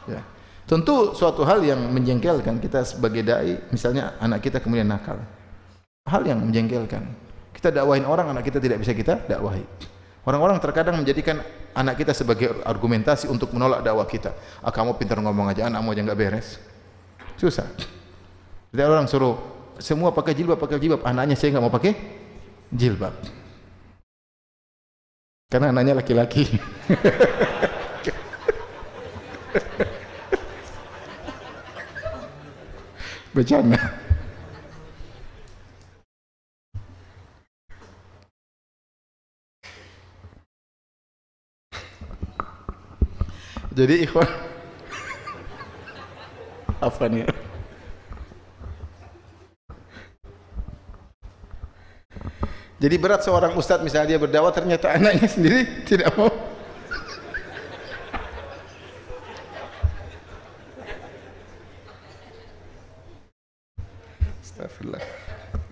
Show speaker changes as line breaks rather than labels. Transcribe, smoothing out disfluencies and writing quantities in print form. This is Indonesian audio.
Ya. Tentu suatu hal yang menjengkelkan kita sebagai dai, misalnya anak kita kemudian nakal. Hal yang menjengkelkan. Kita dakwahin orang, anak kita tidak bisa kita dakwahi. Orang-orang terkadang menjadikan anak kita sebagai argumentasi untuk menolak dakwah kita. Ah, kamu pintar ngomong aja, anakmu aja enggak beres. Susah. Jadi orang suruh semua pakai jilbab, anaknya saya enggak mau pakai jilbab. Karena anaknya laki-laki. Bercanda. Jadi ikhwan apa nih? Jadi berat seorang ustadz misalnya dia berdakwah ternyata anaknya sendiri tidak mau. Astagfirullah.